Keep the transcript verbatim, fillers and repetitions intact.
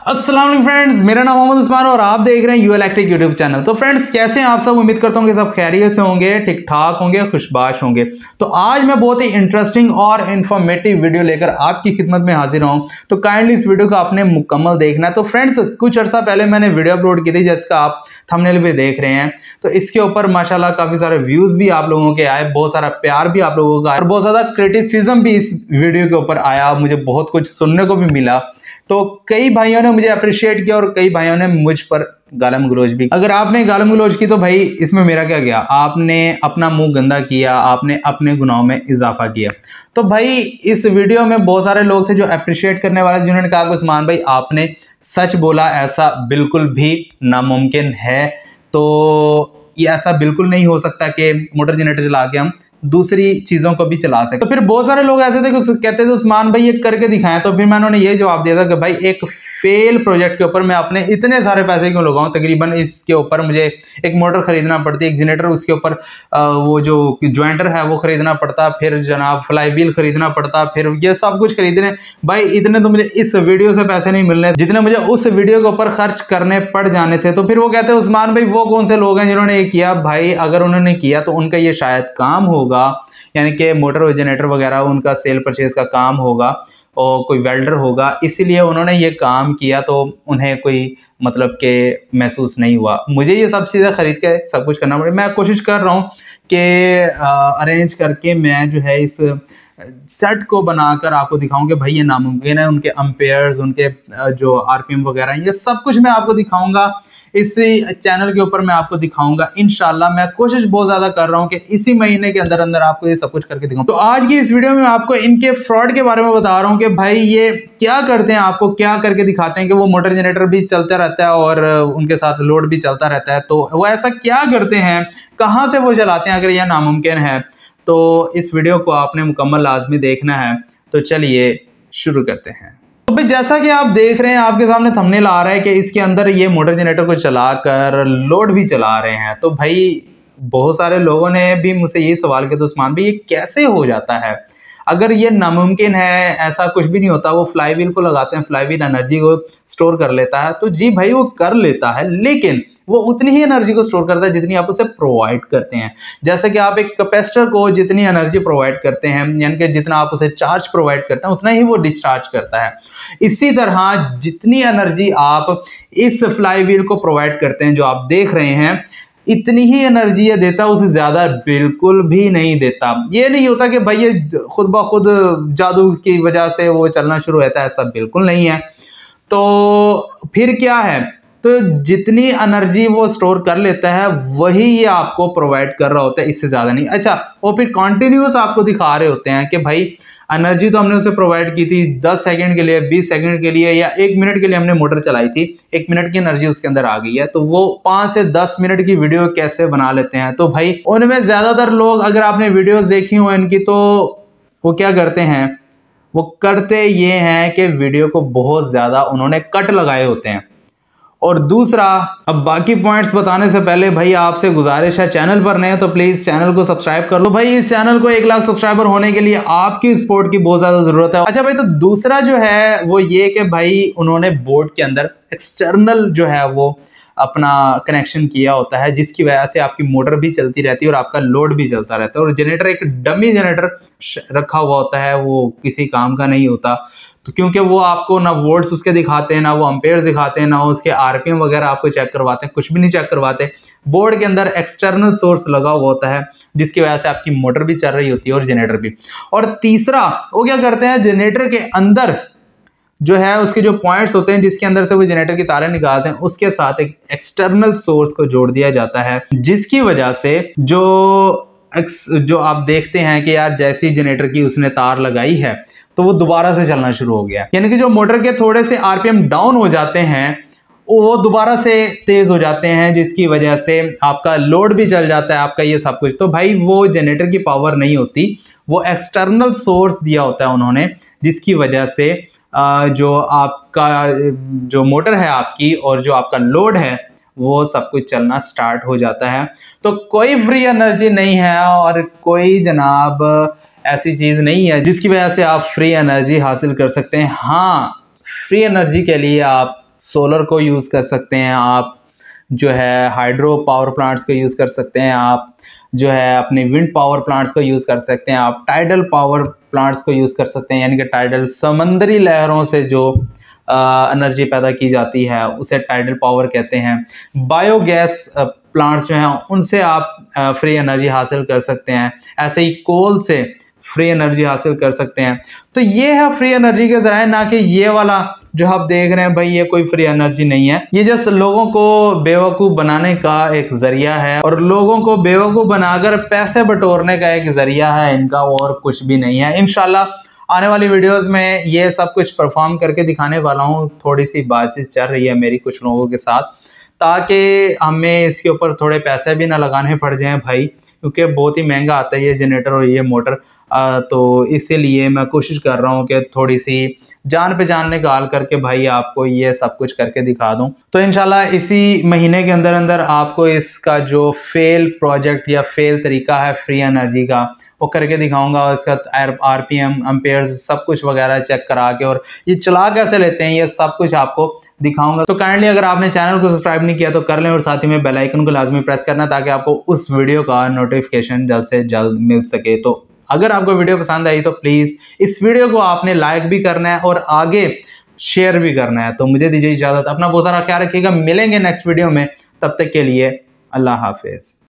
अस्सलाम वालेकुम फ्रेंड्स, मेरा नाम मोहम्मद उस्मान और आप देख रहे हैं यू इलेक्ट्रिक यूट्यूब चैनल। तो फ्रेंड्स कैसे हैं आप सब? उम्मीद करता हूं कि सब खैरियत से होंगे, ठीक ठाक होंगे, खुशबाश होंगे। तो आज मैं बहुत ही इंटरेस्टिंग और इन्फॉर्मेटिव वीडियो लेकर आपकी खिदमत में हाजिर हूं, तो काइंडली इस वीडियो को आपने मुकम्मल देखना है। तो फ्रेंड्स कुछ अर्सा पहले मैंने वीडियो अपलोड की थी जिसका आप थंबनेल भी देख रहे हैं, तो इसके ऊपर माशाल्लाह काफी सारे व्यूज भी आप लोगों के आए, बहुत सारा प्यार भी आप लोगों का आया और बहुत ज्यादा क्रिटिसिज्म भी इस वीडियो के ऊपर आया, मुझे बहुत कुछ सुनने को भी मिला। तो कई भाइयों ने मुझे अप्रिशिएट किया और कई भाइयों ने मुझ पर गालम गलोच भी। अगर आपने गालम गलोच की तो भाई इसमें मेरा क्या गया? आपने अपना मुंह गंदा किया, आपने अपने गुनाहों में इजाफा किया। तो भाई इस वीडियो में बहुत सारे लोग थे जो अप्रिशिएट करने वाले, जिन्होंने कहा कि उस्मान भाई आपने सच बोला, ऐसा बिल्कुल भी नामुमकिन है। तो ये ऐसा बिल्कुल नहीं हो सकता कि मोटर जनरेटर चला के हम दूसरी चीजों को भी चला सके। तो फिर बहुत सारे लोग ऐसे थे कि कहते थे उस्मान भाई ये करके दिखाएं। तो फिर मैंने ये जवाब दिया था कि भाई एक फेल प्रोजेक्ट के ऊपर मैं अपने इतने सारे पैसे क्यों लगाऊं? तकरीबन इसके ऊपर मुझे एक मोटर खरीदना पड़ती है, एक जनरेटर, उसके ऊपर वो जो ज्वाइंटर है वो खरीदना पड़ता, फिर जनाब फ्लाई व्हील खरीदना पड़ता, फिर ये सब कुछ खरीदने। भाई इतने तो मुझे इस वीडियो से पैसे नहीं मिलने जितने मुझे उस वीडियो के ऊपर खर्च करने पड़ जाने थे। तो फिर वो कहते हैं उस्मान भाई वो कौन से लोग हैं जिन्होंने ये किया? भाई अगर उन्होंने किया तो उनका ये शायद काम होगा, यानी कि मोटर और जनरेटर वगैरह उनका सेल परचेज का काम होगा और कोई वेल्डर होगा, इसीलिए उन्होंने ये काम किया, तो उन्हें कोई मतलब के महसूस नहीं हुआ। मुझे ये सब चीज़ें खरीद के सब कुछ करना पड़े। मैं कोशिश कर रहा हूँ कि अरेंज करके मैं जो है इस सेट को बनाकर आपको दिखाऊं कि भाई ये नामुमकिन है। उनके अम्पेयर्स, उनके जो आरपीएम वगैरह, ये सब कुछ मैं आपको दिखाऊंगा इस चैनल के ऊपर, मैं आपको दिखाऊंगा इंशाल्लाह। मैं कोशिश बहुत ज्यादा कर रहा हूं कि इसी महीने के अंदर अंदर आपको ये सब कुछ करके दिखाऊं। तो आज की इस वीडियो में मैं आपको इनके फ्रॉड के बारे में बता रहा हूं कि भाई ये क्या करते हैं, आपको क्या करके दिखाते हैं कि वो मोटर जनरेटर भी चलता रहता है और उनके साथ लोड भी चलता रहता है। तो वो ऐसा क्या करते हैं, कहाँ से वो चलाते हैं? अगर यह नामुमकिन है तो इस वीडियो को आपने मुकम्मल लाजमी देखना है। तो चलिए शुरू करते हैं। तो भाई जैसा कि आप देख रहे हैं, आपके सामने थंबनेल आ रहा है कि इसके अंदर ये मोटर जनरेटर को चलाकर लोड भी चला रहे हैं। तो भाई बहुत सारे लोगों ने भी मुझसे ये सवाल किया, तो उस्मान भाई ये कैसे हो जाता है? अगर ये नामुमकिन है, ऐसा कुछ भी नहीं होता। वो फ्लाई व्हील को लगाते हैं, फ्लाई व्हील एनर्जी को स्टोर कर लेता है। तो जी भाई वो कर लेता है, लेकिन वो उतनी ही एनर्जी को स्टोर करता है जितनी आप उसे प्रोवाइड करते हैं। जैसे कि आप एक कैपेसिटर को जितनी एनर्जी प्रोवाइड करते हैं, यानी कि जितना आप उसे चार्ज प्रोवाइड करते हैं, उतना ही वो डिस्चार्ज करता है। इसी तरह जितनी एनर्जी आप इस फ्लाई व्हील को प्रोवाइड करते हैं, जो आप देख रहे हैं, इतनी ही एनर्जी ये देता है, उससे ज्यादा बिल्कुल भी नहीं देता। ये नहीं होता कि भाई ये खुद ब खुद जादू की वजह से वो चलना शुरू होता है, ऐसा बिल्कुल नहीं है। तो फिर क्या है? तो जितनी एनर्जी वो स्टोर कर लेता है वही ये आपको प्रोवाइड कर रहा होता है, इससे ज्यादा नहीं। अच्छा, वो फिर कॉन्टिन्यूस आपको दिखा रहे होते हैं कि भाई एनर्जी तो हमने उसे प्रोवाइड की थी दस सेकंड के लिए, बीस सेकंड के लिए या एक मिनट के लिए हमने मोटर चलाई थी, एक मिनट की एनर्जी उसके अंदर आ गई है। तो वो पांच से दस मिनट की वीडियो कैसे बना लेते हैं? तो भाई उनमें ज्यादातर लोग, अगर आपने वीडियोस देखी हो इनकी, तो वो क्या करते हैं? वो करते ये हैं कि वीडियो को बहुत ज्यादा उन्होंने कट लगाए होते हैं। और दूसरा, अब बाकी पॉइंट्स बताने से पहले भाई आपसे गुजारिश है, चैनल पर नए हैं तो प्लीज चैनल को सब्सक्राइब कर लो। भाई इस चैनल को एक लाख सब्सक्राइबर होने के लिए आपकी सपोर्ट की बहुत ज्यादा जरूरत है। अच्छा भाई, तो दूसरा जो है वो ये कि भाई उन्होंने बोर्ड के अंदर एक्सटर्नल जो है वो अपना कनेक्शन किया होता है, जिसकी वजह से आपकी मोटर भी चलती रहती है और आपका लोड भी चलता रहता है। और जनरेटर एक डमी जनरेटर रखा हुआ होता है, वो किसी काम का नहीं होता। तो क्योंकि वो आपको ना वोल्ट्स उसके दिखाते हैं, ना वो अम्पेयर्स दिखाते हैं, ना उसके आरपीएम वगैरह आपको चेक करवाते हैं, कुछ भी नहीं चेक करवाते। बोर्ड के अंदर एक्सटर्नल सोर्स लगा हुआ होता है, जिसकी वजह से आपकी मोटर भी चल रही होती है और जनरेटर भी। और तीसरा, वो क्या करते हैं? जनरेटर के अंदर जो है उसके जो पॉइंट्स होते हैं जिसके अंदर से वो जनरेटर की तारें निकालते हैं, उसके साथ एक एक्सटर्नल सोर्स को जोड़ दिया जाता है, जिसकी वजह से जो जो आप देखते हैं कि यार जैसी जनरेटर की उसने तार लगाई है तो वो दोबारा से चलना शुरू हो गया। यानी कि जो मोटर के थोड़े से आरपीएम डाउन हो जाते हैं वो दोबारा से तेज हो जाते हैं, जिसकी वजह से आपका लोड भी चल जाता है, आपका ये सब कुछ। तो भाई वो जनरेटर की पावर नहीं होती, वो एक्सटर्नल सोर्स दिया होता है उन्होंने, जिसकी वजह से जो आपका जो मोटर है आपकी और जो आपका लोड है वो सब कुछ चलना स्टार्ट हो जाता है। तो कोई फ्री एनर्जी नहीं है और कोई जनाब ऐसी चीज नहीं है जिसकी वजह से आप फ्री एनर्जी हासिल कर सकते हैं। हाँ, फ्री एनर्जी के लिए आप सोलर को यूज़ कर सकते हैं, आप जो है हाइड्रो पावर प्लांट्स को यूज़ कर सकते हैं, आप जो है अपने विंड पावर प्लांट्स को यूज़ कर सकते हैं, आप टाइडल पावर प्लांट्स को यूज़ कर सकते हैं, यानी कि टाइडल समंदरी लहरों से जो एनर्जी पैदा की जाती है उसे टाइडल पावर कहते हैं। बायोगैस प्लांट्स जो हैं उनसे आप फ्री एनर्जी हासिल कर सकते हैं, ऐसे ही कोल से फ्री एनर्जी हासिल कर सकते हैं। तो ये है फ्री एनर्जी के ज़राए, ना कि ये वाला जो आप देख रहे हैं भाई ये कोई फ्री एनर्जी नहीं है, ये जस्ट लोगों को बेवकूफ़ बनाने का एक जरिया है और लोगों को बेवकूफ़ बनाकर पैसे बटोरने का एक जरिया है इनका, और कुछ भी नहीं है। इंशाल्लाह आने वाली वीडियोस में ये सब कुछ परफॉर्म करके दिखाने वाला हूँ। थोड़ी सी बातचीत चल रही है मेरी कुछ लोगों के साथ, ताकि हमें इसके ऊपर थोड़े पैसे भी ना लगाने पड़ जाएं भाई, क्योंकि बहुत ही महंगा आता है ये जनरेटर और ये मोटर। आ, तो इसीलिए मैं कोशिश कर रहा हूँ कि थोड़ी सी जान पे जान निकाल करके भाई आपको ये सब कुछ करके दिखा दूँ। तो इंशाल्लाह इसी महीने के अंदर अंदर आपको इसका जो फेल प्रोजेक्ट या फेल तरीका है फ्री एनर्जी का वो करके दिखाऊंगा, और इसका आर पी एम एम्पेयर्स सब कुछ वगैरह चेक करा के और ये चला कैसे लेते हैं ये सब कुछ आपको दिखाऊंगा। तो काइंडली अगर आपने चैनल को सब्सक्राइब नहीं किया तो कर लें, और साथ ही में बेल आइकन को लाजमी प्रेस करना ताकि आपको उस वीडियो का नोटिफिकेशन जल्द से जल्द मिल सके। तो अगर आपको वीडियो पसंद आई तो प्लीज़ इस वीडियो को आपने लाइक भी करना है और आगे शेयर भी करना है। तो मुझे दीजिए इजाज़त, अपना बहुत सारा ख्याल रखिएगा, मिलेंगे नेक्स्ट वीडियो में, तब तक के लिए अल्लाह हाफिज़।